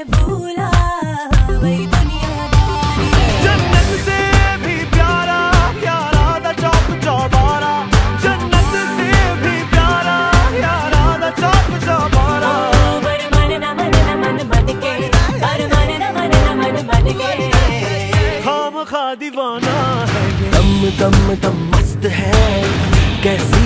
भूला वही दुनियादारी। जन्नत से भी प्यारा यारा दा चौक चौबारा, जन्नत से भी प्यारा यारा दा चौक चौबारा। बर मन न मन न मन मन के, बर मन न मन न मन मन के, खाम खा दीवाना है। दम दम दम मस्त है कैसी